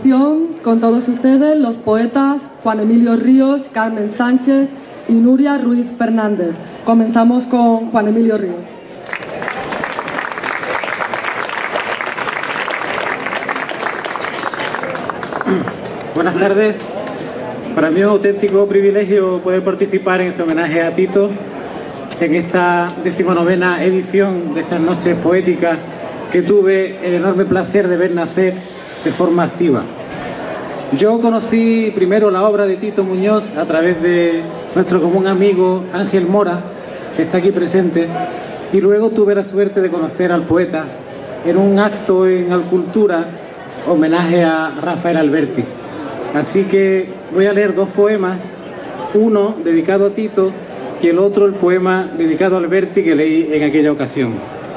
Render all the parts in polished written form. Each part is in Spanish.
continuación, con todos ustedes, los poetas Juan Emilio Ríos, Carmen Sánchez y Nuria Ruiz Fernández. Comenzamos con Juan Emilio Ríos. Buenas tardes. Para mí es un auténtico privilegio poder participar en este homenaje a Tito en esta 19ª edición de estas noches poéticas que tuve el enorme placer de ver nacer de forma activa. Yo conocí primero la obra de Tito Muñoz a través de nuestro común amigo Ángel Mora, que está aquí presente, y luego tuve la suerte de conocer al poeta en un acto en Alcultura, homenaje a Rafael Alberti. Así que voy a leer dos poemas, uno dedicado a Tito y el otro el poema dedicado a Alberti que leí en aquella ocasión.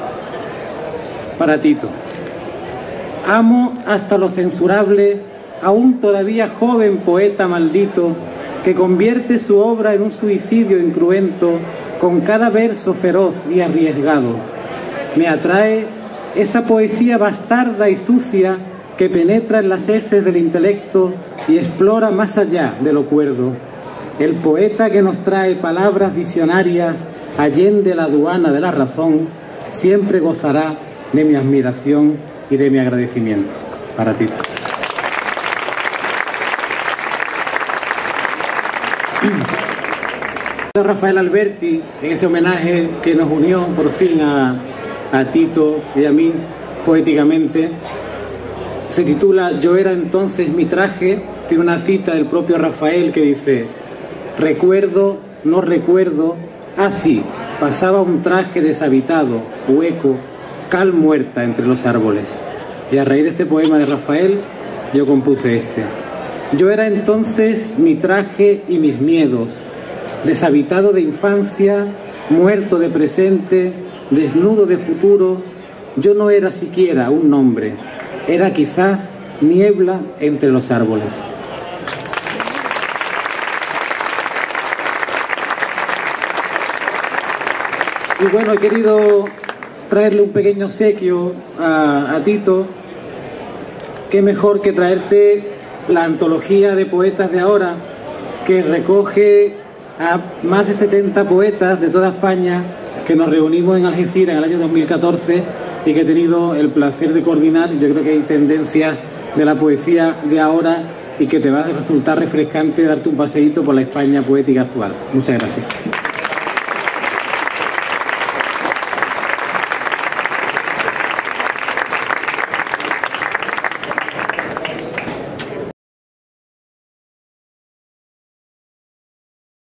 Para Tito. Amo hasta lo censurable a un todavía joven poeta maldito que convierte su obra en un suicidio incruento con cada verso feroz y arriesgado. Me atrae esa poesía bastarda y sucia que penetra en las heces del intelecto y explora más allá de lo cuerdo. El poeta que nos trae palabras visionarias allende la aduana de la razón siempre gozará de mi admiración y de mi agradecimiento. Para Tito. Rafael Alberti, en ese homenaje que nos unió por fin a Tito y a mí poéticamente, se titula Yo era entonces mi traje. Tiene una cita del propio Rafael que dice: recuerdo, no recuerdo, así, pasaba un traje deshabitado, hueco, cal muerta entre los árboles. Y a raíz de este poema de Rafael, yo compuse este. Yo era entonces mi traje y mis miedos, deshabitado de infancia, muerto de presente, desnudo de futuro. Yo no era siquiera un nombre, era quizás niebla entre los árboles. Y bueno, he querido traerle un pequeño obsequio a Tito. Qué mejor que traerte la antología de poetas de ahora, que recoge a más de 70 poetas de toda España que nos reunimos en Algeciras en el año 2014 y que he tenido el placer de coordinar. Yo creo que hay tendencias de la poesía de ahora y que te va a resultar refrescante darte un paseíto por la España poética actual. Muchas gracias.